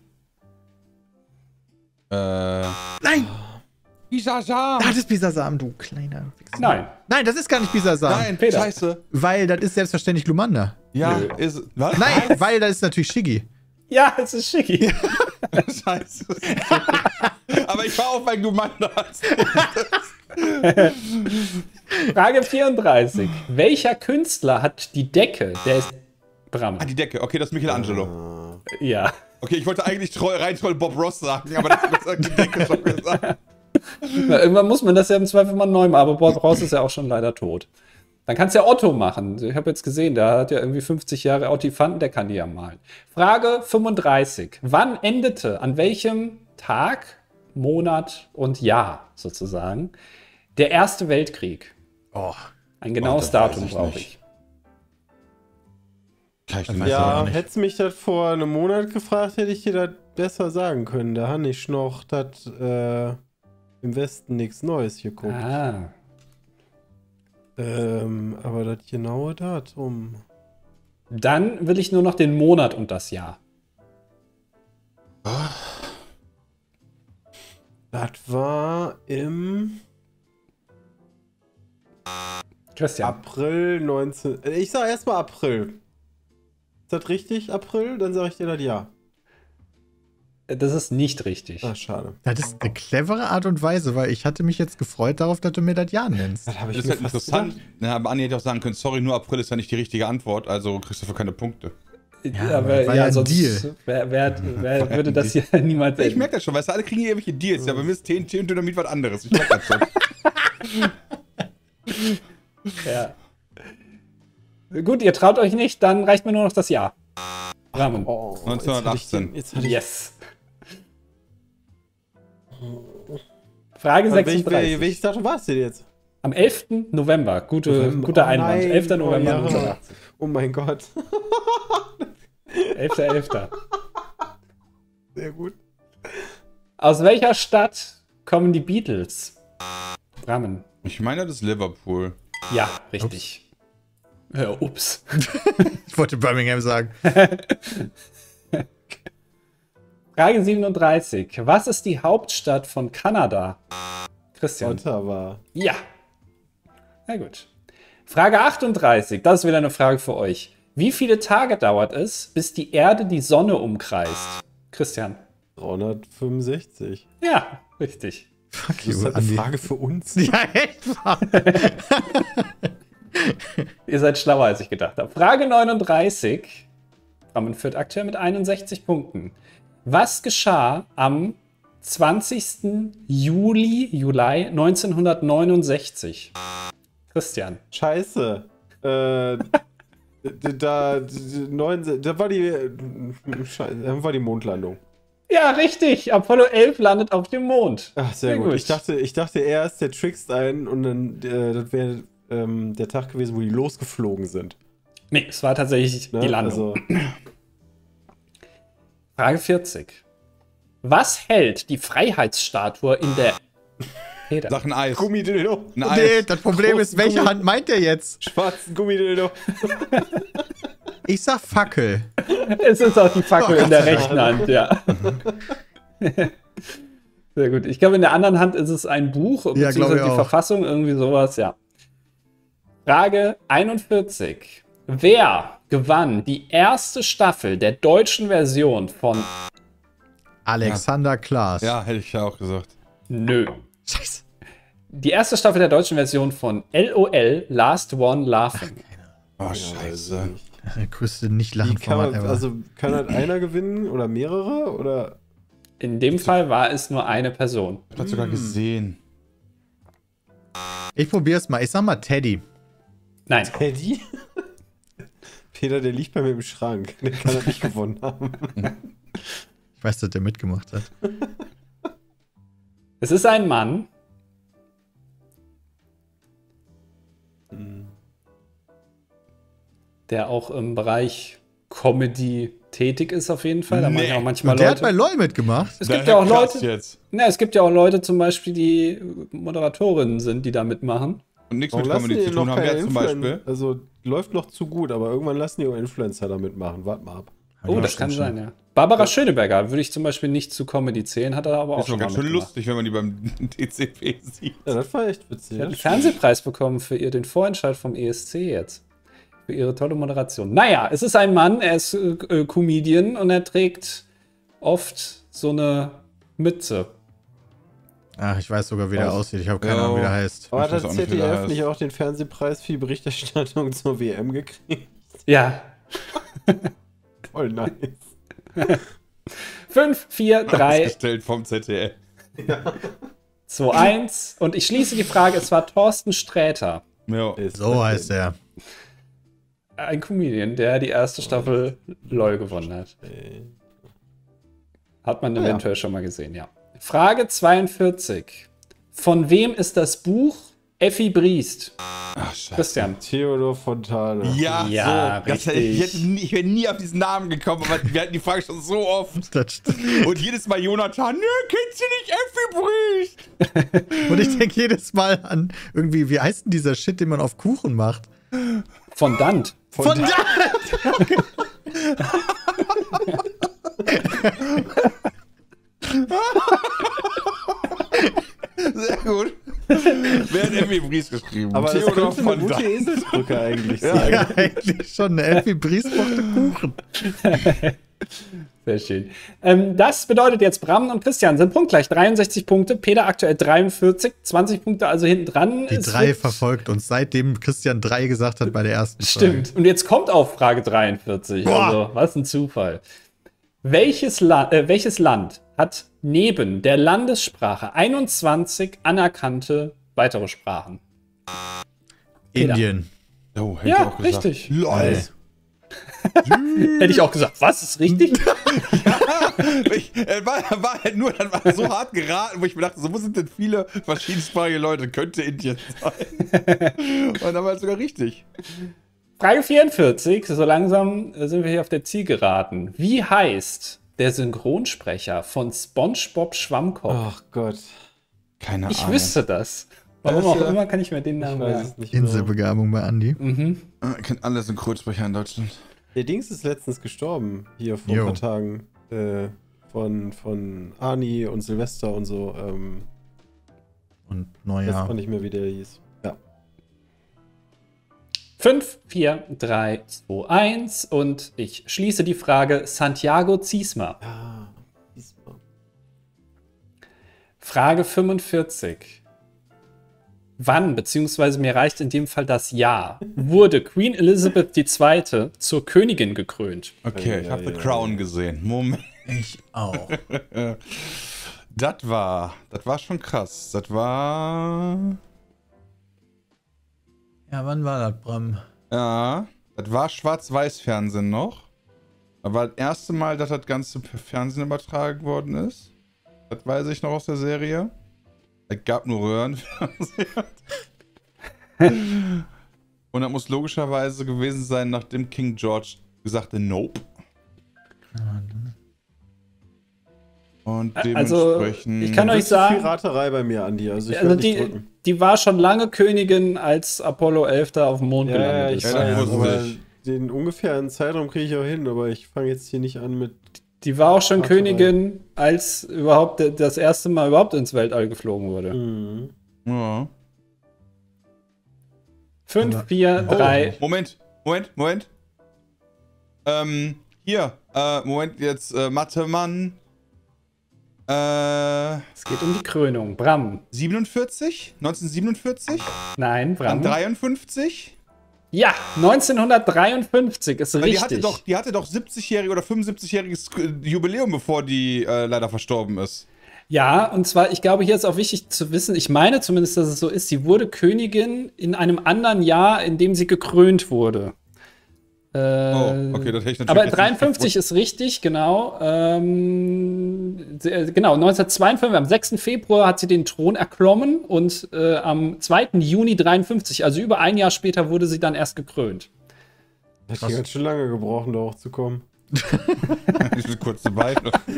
Nein! Bisasam! Das ist Bisasam, du kleiner Wichser. Nein. Nein, das ist gar nicht Bisasam. Nein, Peter. scheiße. Weil das ist selbstverständlich Lumanda. Ja, Nö. ist. Was? Nein, weil das ist natürlich Shiggy. Ja, es ist Schicki. Scheiße. Aber ich war auch bei Glumanda. Frage 34. Welcher Künstler hat die Decke? Der ist Bram. Ah, die Decke. Okay, das ist Michelangelo. Ja. Okay, ich wollte eigentlich rein toll Bob Ross sagen, aber das hat die Decke schon gesagt. Na, irgendwann muss man das ja im Zweifel mal neu machen, aber Bob Ross ist ja auch schon leider tot. Dann kannst du ja Otto machen. Ich habe jetzt gesehen, der hat ja irgendwie 50 Jahre Otto Fanden, der kann die ja malen. Frage 35. Wann endete, an welchem Tag, Monat und Jahr sozusagen, der Erste Weltkrieg? Oh, Ein genaues das weiß Datum ich brauche nicht. ich. Kann ich Das nicht weiß ich Ja, auch nicht. hättest du mich das vor einem Monat gefragt, hätte ich dir das besser sagen können. Da habe ich noch das im Westen nichts Neues geguckt. Ah. Aber das genaue Datum. Dann will ich nur noch den Monat und das Jahr. Das war im Christian. April 19. Ich sag erstmal April. Ist das richtig, April? Dann sage ich dir das ja. Das ist nicht richtig. Ah, schade. das ist eine clevere Art und Weise, weil ich hatte mich jetzt gefreut darauf, dass du mir das Jahr nennst. Das habe Das ich ist mir halt fast interessant. gedacht. Ja, aber Anni hätte auch sagen können, sorry, nur April ist ja nicht die richtige Antwort, also kriegst du dafür keine Punkte. Ja, aber das war ja ein sonst Deal. Wer würde das hier niemals Ich merke das schon, weißt du, alle kriegen hier irgendwelche Deals, ja, bei mir ist TNT und Dynamit was anderes. Ich merke das schon. Ja. Gut, ihr traut euch nicht, dann reicht mir nur noch das Jahr. Rahmen. Oh, 1918. Jetzt hatte ich Yes. Frage Welches 36. Datum war es denn jetzt? Am 11. November. November. Guter Oh Einwand. nein. 11. November Oh ja. 1980. Oh mein Gott. 11.11. Sehr gut. Aus welcher Stadt kommen die Beatles? Rahmen. Ich meine, das ist Liverpool. Ja, richtig. Ups. Ich wollte Birmingham sagen. Frage 37. Was ist die Hauptstadt von Kanada? Christian. Ottawa. Ja. Na gut. Frage 38. Das ist wieder eine Frage für euch. Wie viele Tage dauert es, bis die Erde die Sonne umkreist? Christian. 365. Ja, richtig. Fuck Das ist halt eine Frage für uns. Ja, echt wahr. Ihr seid schlauer, als ich gedacht habe. Frage 39. Rahmen führt aktuell mit 61 Punkten. Was geschah am 20. Juli 1969? Christian. Scheiße. Da war die Mondlandung. Ja, richtig. Apollo 11 landet auf dem Mond. Ach, sehr gut. Ich dachte erst, der trickst einen und dann das wäre der Tag gewesen, wo die losgeflogen sind. Nee, es war tatsächlich Ne? die Landung. Also, Frage 40. Was hält die Freiheitsstatue in der Feder? Sag ein Eis. Gummidildo. Ein Eis. Nee, das Problem ist, Großen welche Gummi. Hand meint der jetzt? Schwarzen Gummidildo. Ich sag Fackel. Es ist auch die Fackel Oh, in der Gott sei rechten Hand, ja. Sehr gut. Ich glaube, in der anderen Hand ist es ein Buch, Ja, beziehungsweise glaube ich die auch. Verfassung, irgendwie sowas, ja. Frage 41. Wer gewann die erste Staffel der deutschen Version von Alexander Klaas. Ja, hätte ich ja auch gesagt. Nö. Scheiße. Die erste Staffel der deutschen Version von LOL, Last One Laughing. Oh, scheiße. Der größte nicht Wie lachen kann Format man, ever. also kann halt einer gewinnen oder mehrere? Oder In dem Fall war es nur eine Person. Ich hab das sogar gesehen. Ich probier's mal. Ich sag mal Teddy. Nein. Teddy? Peter, der liegt bei mir im Schrank. Der kann das nicht gewonnen haben. Ich weiß, dass der mitgemacht hat. Es ist ein Mann, der auch im Bereich Comedy tätig ist auf jeden Fall. Da machen ja auch manchmal Und der hat bei Leute. LOL mitgemacht. Es gibt ja auch Krass Leute. Jetzt. Na, es gibt ja auch Leute zum Beispiel, die Moderatorinnen sind, die da mitmachen. Und nichts Warum mit lassen Comedy die zu tun noch haben, keine wer zum Beispiel. Also läuft noch zu gut, aber irgendwann lassen die auch Influencer da mitmachen. Warte mal ab. Oh, Ja, das kann stimmt sein, ja. Barbara Schöneberger würde ich zum Beispiel nicht zu Comedy zählen, hat er aber auch Ist schon mal ganz schön mitgemacht. lustig, wenn man die beim DCP sieht. Ja, das war echt witzig. Sie hat einen Fernsehpreis bekommen für den Vorentscheid vom ESC jetzt. Für ihre tolle Moderation. Naja, es ist ein Mann, er ist Comedian und er trägt oft so eine Mütze. Ach, ich weiß sogar, wie der Was? aussieht. Ich habe keine Ahnung, wie der heißt. Aber hat weiß das auch nicht, wie der ZDF heißt. nicht auch den Fernsehpreis für die Berichterstattung zur WM gekriegt? Ja. Voll nice. 5, 4, 3, Ausgestellt vom ZDF. 2, 1. Und ich schließe die Frage, es war Thorsten Sträter. Ja. So heißt er. Ein Comedian, der die erste Staffel LOL gewonnen hat. Hat man eventuell schon mal gesehen, ja. Frage 42. Von wem ist das Buch Effi Briest? Ach, scheiße. Christian. Theodor Fontane. Ja, Ja, so. richtig. Ich wäre nie auf diesen Namen gekommen, aber wir hatten die Frage schon so oft. Das stimmt. Und jedes Mal Jonathan, nö, kennst du nicht Effi Briest? Und ich denke jedes Mal an irgendwie, wie heißt denn dieser Shit, den man auf Kuchen macht? Fondant. Von da! Sehr gut. Wer hat Effi Briest geschrieben? Aber das Theodor könnte eine von gute Dahn. Eselsbrücke eigentlich sein. Ja, eigentlich schon. Eine Elfie Briest mochte Kuchen. Sehr schön. Das bedeutet jetzt, Bram und Christian sind punktgleich. 63 Punkte, Peter aktuell 43, 20 Punkte also hinten dran. Die 3 verfolgt uns, seitdem Christian 3 gesagt hat bei der ersten Frage. Stimmt. Und jetzt kommt auch Frage 43. Boah. Also, was ein Zufall. Welches Land hat neben der Landessprache 21 anerkannte weitere Sprachen? Indien. Oh, hätte ich Ja, auch gesagt. richtig. LOL. Hätte ich auch gesagt, was ist richtig? War halt nur, das war so hart geraten, wo ich mir dachte, so, wo sind denn viele verschiedensprachige Leute? Könnte Indien sein. Und dann war es sogar richtig. Frage 44, so langsam sind wir hier auf der Zielgeraden. Wie heißt der Synchronsprecher von SpongeBob Schwammkopf? Ach Gott. Keine Ich Ahnung. wüsste das. Warum auch immer kann ich mir den Ich Namen weiß merken. es nicht mehr. Inselbegabung bei Andi. Ich kenne alle Synchronsprecher in Deutschland. Der Dings ist letztens gestorben, hier vor Jo. ein paar Tagen. Von Arnie und Silvester und so. Und Ich weiß Neujahr. auch nicht mehr, wie der hieß. Ja. 5, 4, 3, 2, 1 und ich schließe die Frage Santiago Ziesmer. Ah, diesmal. Frage 45. Wann, beziehungsweise mir reicht in dem Fall das Jahr, wurde Queen Elizabeth II. Zur Königin gekrönt? Okay, ich habe Ja, The ja, Crown gesehen. Moment. Ich auch. Das war schon krass. Das war. Ja, wann war das, Bram? Ja, das war Schwarz-Weiß-Fernsehen noch. Das war das erste Mal, dass das Ganze per Fernsehen übertragen worden ist. Das weiß ich noch aus der Serie. Es gab nur Röhrenfernseher. Und das muss logischerweise gewesen sein, nachdem King George gesagt hat, nope. Und Also, dementsprechend. ich kann euch Zu viel sagen, Raterei bei mir, Andi. Also ich also würde nicht die, drücken. die war schon lange Königin, als Apollo 11 da auf dem Mond Ja, gelandet ich ist. Ja, das weiß, wusste aber ich. den ungefähren Zeitraum kriege ich auch hin, aber ich fange jetzt hier nicht an mit. Die war auch schon Raterei. Königin, als überhaupt das erste Mal überhaupt ins Weltall geflogen wurde. Mhm. Ja. 5, 4, 3. Moment. Hier, Moment, jetzt Mathe-Mann. Es geht um die Krönung. Bram. 47? 1947? Nein, Dann Bram. 53? Ja, 1953 ist Weil richtig. die hatte doch 70-jähriges oder 75-jähriges Jubiläum, bevor die leider verstorben ist. Ja, und zwar, ich glaube, hier ist auch wichtig zu wissen, ich meine zumindest, dass es so ist, sie wurde Königin in einem anderen Jahr, in dem sie gekrönt wurde. Oh, okay, das hätte ich natürlich Aber jetzt 53 ist richtig, genau. Genau, 1952, am 6. Februar hat sie den Thron erklommen und am 2. Juni 53, also über ein Jahr später, wurde sie dann erst gekrönt. Hat hier ganz schön lange gebraucht, da hochzukommen. Ich bin kurz dabei.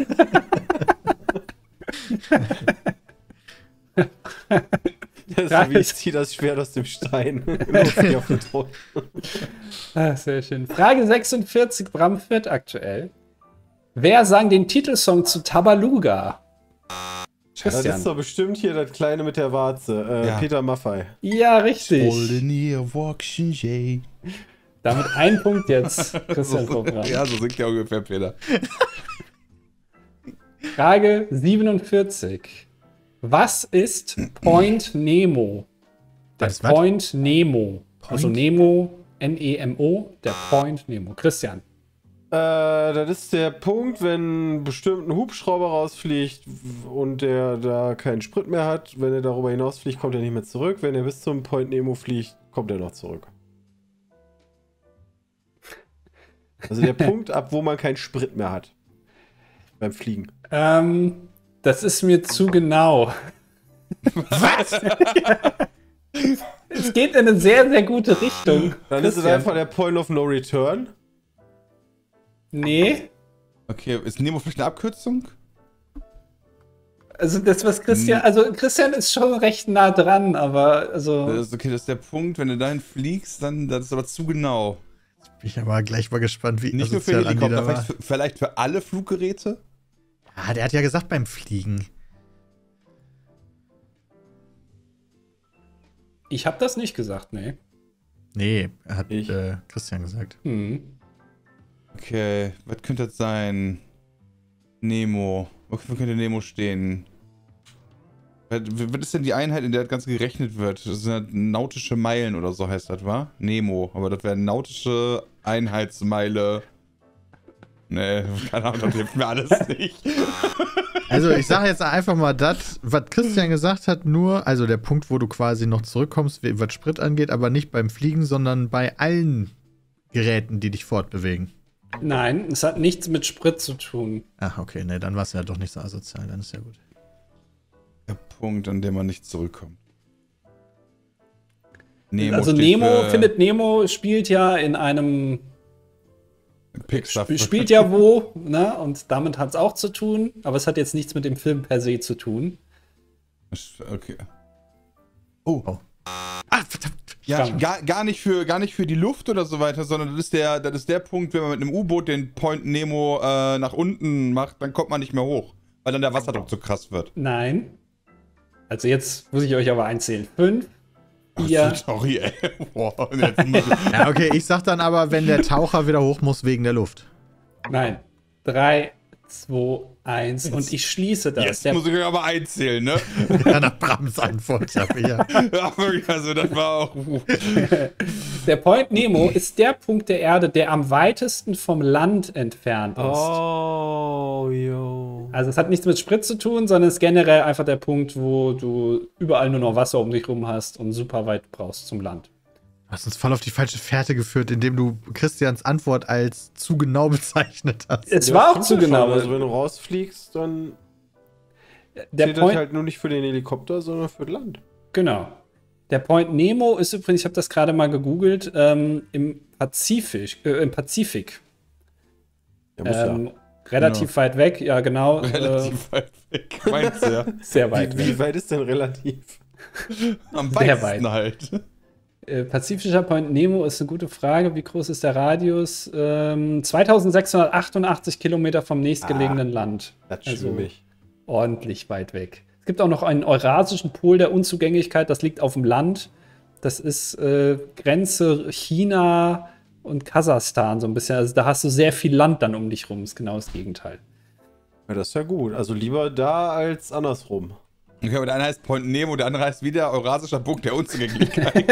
Das ist so wie ich ziehe das Schwert aus dem Stein. Los, geh auf den Thron. Ah, sehr schön. Frage 46, Bram führt aktuell. Wer sang den Titelsong zu Tabaluga? Das ist Christian. doch bestimmt hier das Kleine mit der Warze. Ja. Peter Maffay. Ja, richtig. Jay. Damit ein Punkt jetzt, Christian Vogel. Ja, so singt der ungefähr, Peter. Frage 47. Was ist Point Nemo? Der Was? Point Nemo. Also Point? Nemo, Nemo, der Point Nemo. Christian. Das ist der Punkt, wenn bestimmt ein Hubschrauber rausfliegt und der da keinen Sprit mehr hat. Wenn er darüber hinausfliegt, kommt er nicht mehr zurück. Wenn er bis zum Point Nemo fliegt, kommt er noch zurück. Also der Punkt, ab wo man keinen Sprit mehr hat. Beim Fliegen. Das ist mir zu genau. Was? Es geht in eine sehr, sehr gute Richtung. Dann ist es Christian. einfach der Point of No Return. Nee. Okay, ist Nemo vielleicht eine Abkürzung? Also das, was Christian. Also Christian ist schon recht nah dran, aber also. Das ist okay, das ist der Punkt, wenn du dahin fliegst, dann das ist aber zu genau. Bin ich aber gleich mal gespannt, wie Nicht nur für asozial Andi Helikopter, da war. vielleicht für alle Fluggeräte? Ah, der hat ja gesagt beim Fliegen. Ich habe das nicht gesagt, nee. Nee, hat Ich? Christian gesagt. Okay, was könnte das sein? Nemo. Wofür könnte Nemo stehen? Was ist denn die Einheit, in der das Ganze gerechnet wird? Das sind nautische Meilen oder so heißt das, wa? Nemo. Aber das wäre nautische Einheitsmeile. Nee, keine Ahnung, das hilft mir alles nicht. Also ich sage jetzt einfach mal das, was Christian gesagt hat, nur, also der Punkt, wo du quasi noch zurückkommst, was Sprit angeht, aber nicht beim Fliegen, sondern bei allen Geräten, die dich fortbewegen. Nein, es hat nichts mit Sprit zu tun. Ach, okay, ne, dann war es ja doch nicht so asozial, dann ist ja gut. Der Punkt, an dem man nicht zurückkommt. Nemo Also steht Nemo, für Findet Nemo spielt ja in einem. Pixar. Spielt ja wo, ne? Und damit hat es auch zu tun, aber es hat jetzt nichts mit dem Film per se zu tun. Okay. Oh. Ah, verdammt! Ja, Spannend. gar nicht für die Luft oder so weiter, sondern das ist der Punkt, wenn man mit einem U-Boot den Point Nemo nach unten macht, dann kommt man nicht mehr hoch, weil dann der Wasserdruck zu krass wird. Nein. Also jetzt muss ich euch aber einzählen. 5, 4. Sorry, ey. Boah, jetzt muss ich- Ja, okay, ich sag dann aber, wenn der Taucher wieder hoch muss wegen der Luft. Nein. 3, 2, 1. Und ich schließe das. Jetzt Der, muss ich euch aber einzählen, ne? Ja, nach Brams Antwort, ja. Ja, wirklich, also das war auch. der Point Nemo ist der Punkt der Erde, der am weitesten vom Land entfernt ist. Oh, yo. Also es hat nichts mit Sprit zu tun, sondern es ist generell einfach der Punkt, wo du überall nur noch Wasser um dich rum hast und super weit brauchst zum Land. Du hast uns voll auf die falsche Fährte geführt, indem du Christians Antwort als zu genau bezeichnet hast. Es war auch stimmt zu ja schon. genau. Also wenn du rausfliegst, dann Der zählt das Point, halt nur nicht für den Helikopter, sondern für das Land. genau. Der Point Nemo ist übrigens, ich habe das gerade mal gegoogelt, im Pazifik. Ja, muss ja. Relativ weit weg, ja genau. Relativ weit weg. Meinst du ja? Sehr weit Wie weg. weit ist denn relativ? Am Sehr weitesten halt. Pazifischer Point Nemo ist eine gute Frage. Wie groß ist der Radius? 2688 Kilometer vom nächstgelegenen Land. Das ist Also- für mich. Ordentlich weit weg. Es gibt auch noch einen eurasischen Pol der Unzugänglichkeit, das liegt auf dem Land. Das ist Grenze China und Kasachstan so ein bisschen. Also da hast du sehr viel Land dann um dich rum. Ist genau das Gegenteil. Ja, das ist ja gut. Also lieber da als andersrum. Okay, aber der eine heißt Point Nemo, der andere heißt wieder Eurasischer Punkt der Unzugänglichkeit.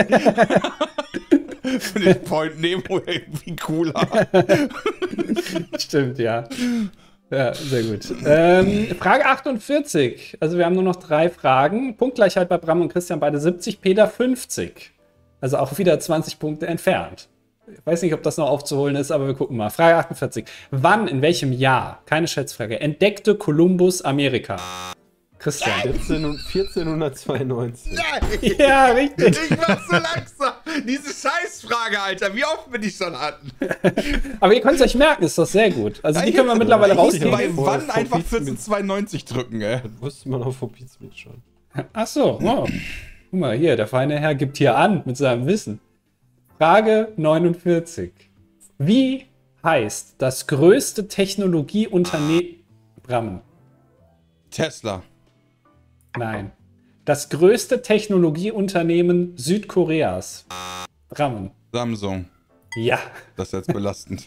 Finde ich Point Nemo irgendwie cooler. Stimmt, ja. Ja, sehr gut. Frage 48. Also wir haben nur noch 3 Fragen. Punktgleichheit bei Bram und Christian, beide 70, Peter 50. Also auch wieder 20 Punkte entfernt. Ich weiß nicht, ob das noch aufzuholen ist, aber wir gucken mal. Frage 48. Wann, in welchem Jahr, keine Schätzfrage, entdeckte Kolumbus Amerika? Christian. 1492. Ja, richtig. Ich war so langsam. Diese Scheißfrage, Alter. Wie oft bin ich schon hatten? Aber ihr könnt es euch merken, ist doch sehr gut. Also die können wir mittlerweile ich rauskriegen. bei- Bei wann einfach 1492 drücken, ey? Das wusste man auch vom Pizmeet schon. Ach so, wow. Guck mal hier, der feine Herr gibt hier an mit seinem Wissen. Frage 49. Wie heißt das größte Technologieunternehmen? Brammen. Tesla. Nein. Das größte Technologieunternehmen Südkoreas. Brammen. Samsung. Ja. Das ist jetzt belastend.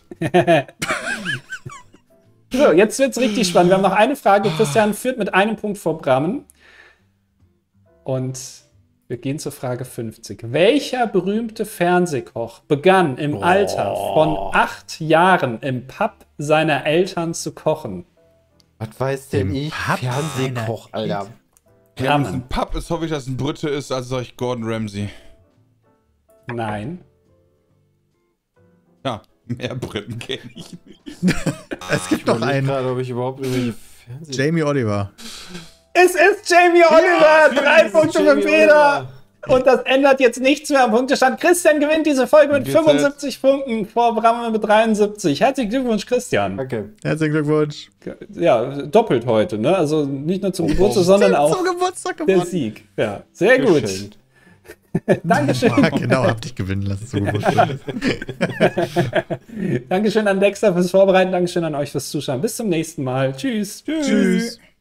So, jetzt wird's richtig spannend. Wir haben noch eine Frage. Christian führt mit einem Punkt vor Brammen. Und wir gehen zur Frage 50. Welcher berühmte Fernsehkoch begann im Alter von 8 Jahren im Pub seiner Eltern zu kochen? Was weiß denn Im ich? Pub Fernsehkoch, Alter. Wenn es ein Pub ist, hoffe ich, dass es ein Brite ist, also sag ich Gordon Ramsay. Nein. Ja, mehr Briten kenne ich nicht. Es gibt noch einen. Gerade, ob ich überhaupt irgendwie Fernseh... Jamie Oliver. Es ist Jamie Oliver! 3 Punkte für Jamie Peter! Und das ändert jetzt nichts mehr am Punktestand. Christian gewinnt diese Folge mit 75 Punkten vor Bram mit 73. Herzlichen Glückwunsch, Christian. Okay. Herzlichen Glückwunsch. Ja, doppelt heute, ne? Also nicht nur zum Geburtstag, sondern auch Zum Geburtstag der gewonnen. Sieg. Ja, sehr gut. Geschenkt. Dankeschön. Ja, genau, hab dich gewinnen lassen zum Geburtstag. Dankeschön an Dexter fürs Vorbereiten. Dankeschön an euch fürs Zuschauen. Bis zum nächsten Mal. Tschüss. Tschüss.